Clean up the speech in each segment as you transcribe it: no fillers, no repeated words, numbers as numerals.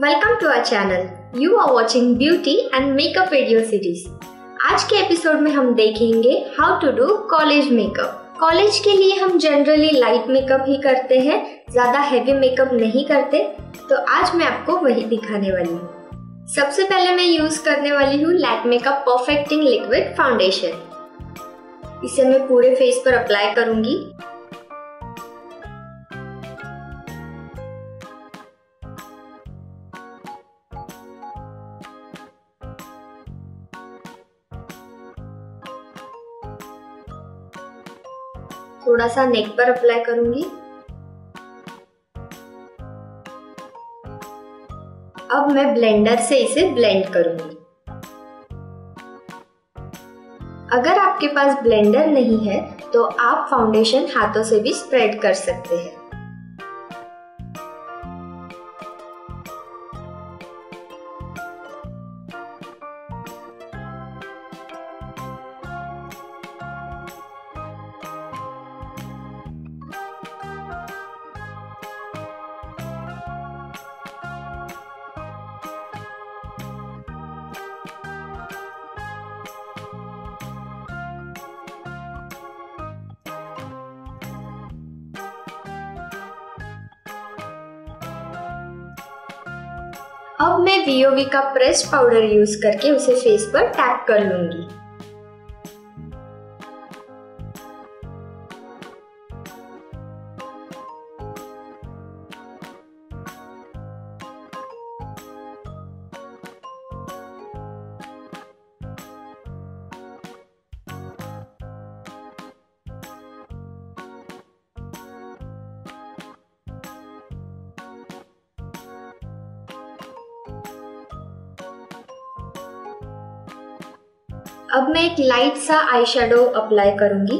Welcome to our channel. You are watching beauty and makeup video series. आज के episode में हम देखेंगे how to do college makeup. College के लिए हम जनरली लाइट मेकअप ही करते हैं, ज्यादा हैवी मेकअप नहीं करते, तो आज मैं आपको वही दिखाने वाली हूँ। सबसे पहले मैं यूज करने वाली हूँ लैक्मे का परफेक्टिंग लिक्विड फाउंडेशन। इसे मैं पूरे फेस पर अप्लाई करूंगी। थोड़ा सा नेक पर अप्लाई करूंगी। अब मैं ब्लेंडर से इसे ब्लेंड करूंगी। अगर आपके पास ब्लेंडर नहीं है तो आप फाउंडेशन हाथों से भी स्प्रेड कर सकते हैं। अब मैं VOV का प्रेस्ड पाउडर यूज करके उसे फेस पर टैप कर लूंगी। अब मैं एक लाइट सा आई शेडो अप्लाई करूंगी।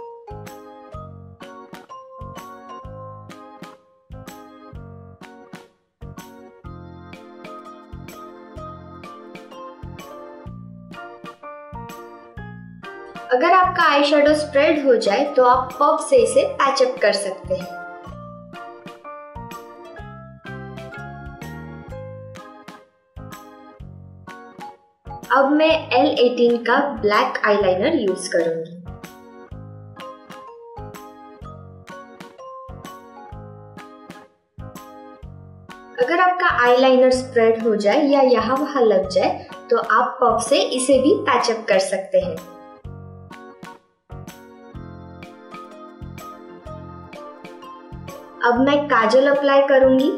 अगर आपका आई शेडो स्प्रेड हो जाए तो आप पफ से इसे पैचअप कर सकते हैं। अब मैं L18 का ब्लैक आईलाइनर यूज करूंगी। अगर आपका आईलाइनर स्प्रेड हो जाए या यहाँ वहां लग जाए तो आप पफ से इसे भी पैचअप कर सकते हैं। अब मैं काजल अप्लाई करूंगी।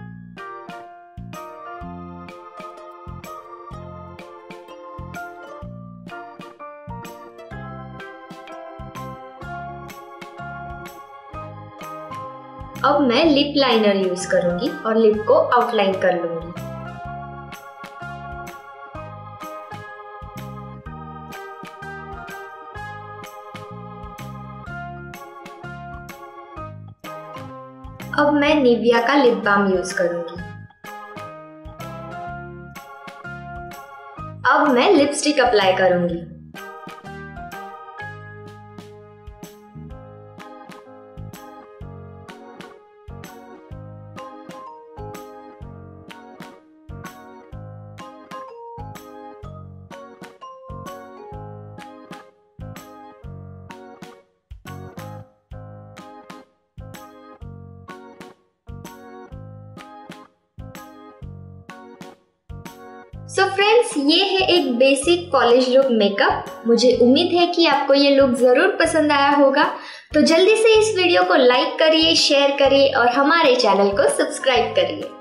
अब मैं लिप लाइनर यूज करूंगी और लिप को आउटलाइन कर लूंगी। अब मैं निविया का लिप बाम यूज करूंगी। अब मैं लिपस्टिक अप्लाई करूंगी। सो फ्रेंड्स, ये है एक बेसिक कॉलेज लुक मेकअप। मुझे उम्मीद है कि आपको ये लुक जरूर पसंद आया होगा। तो जल्दी से इस वीडियो को लाइक करिए, शेयर करिए और हमारे चैनल को सब्सक्राइब करिए।